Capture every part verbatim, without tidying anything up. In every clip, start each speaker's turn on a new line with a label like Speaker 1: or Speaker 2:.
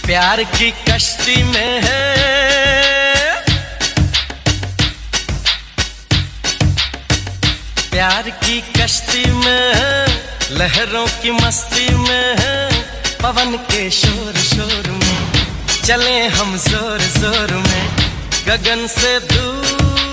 Speaker 1: प्यार की कश्ती में है, प्यार की कश्ती में है, लहरों की मस्ती में है, पवन के शोर शोर में चले हम जोर जोर में गगन से दूर।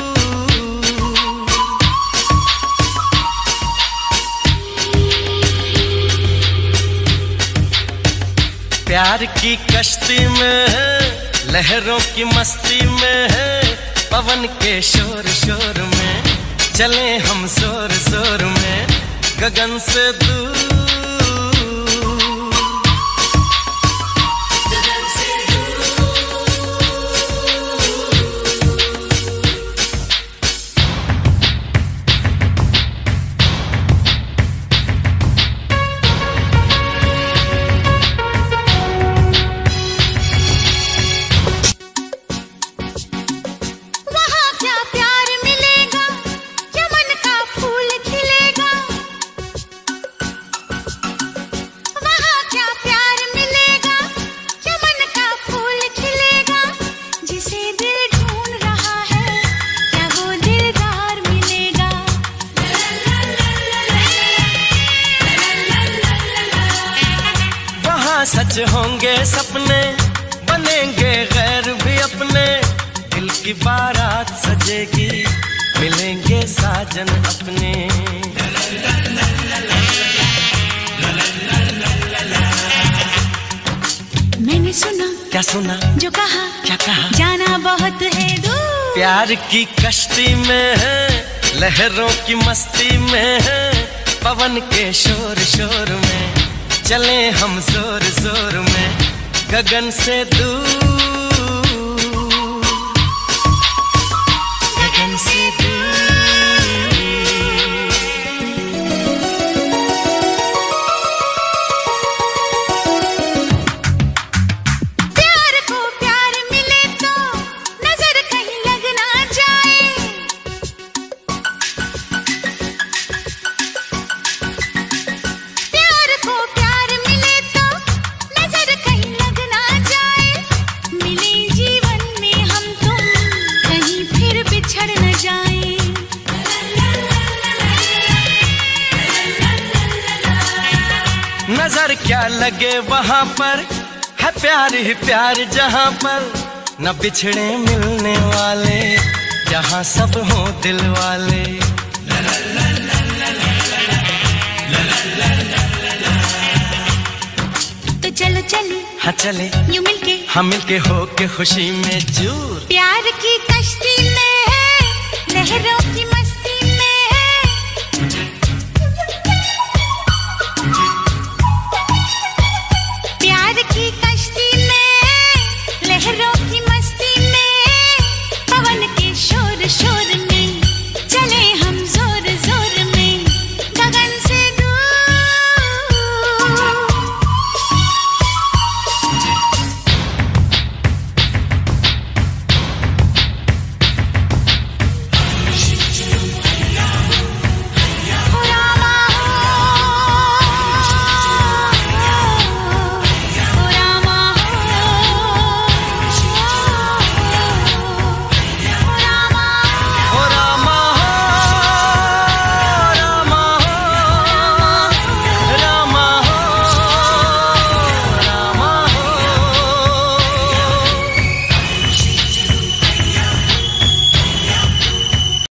Speaker 1: प्यार की कश्ती में है, लहरों की मस्ती में है, पवन के शोर शोर में चले हम जोर जोर में गगन से दूर। सच होंगे सपने, बनेंगे गैर भी अपने, दिल की बारात सजेगी, मिलेंगे साजन अपने।
Speaker 2: मैंने सुना,
Speaker 1: क्या सुना,
Speaker 2: जो कहा,
Speaker 1: क्या कहा,
Speaker 2: जाना बहुत है दूर।
Speaker 1: प्यार की कश्ती में है, लहरों की मस्ती में है, पवन के शोर शोर में चले हम जोर जोर में गगन से दूर, गगन से दूर।
Speaker 2: प्यार को प्यार मिले तो नजर कहीं लग ना जाए, प्यार को
Speaker 1: नजर क्या लगे वहाँ पर है प्यार ही प्यार, जहाँ पर न बिछड़े मिलने वाले, जहाँ सब हो दिल वाले।
Speaker 2: तो चलो चले,
Speaker 1: हाँ चले,
Speaker 2: यूं मिलके,
Speaker 1: हम मिलके हो के खुशी में चूर।
Speaker 2: प्यार की कश्ती में है, लहरों की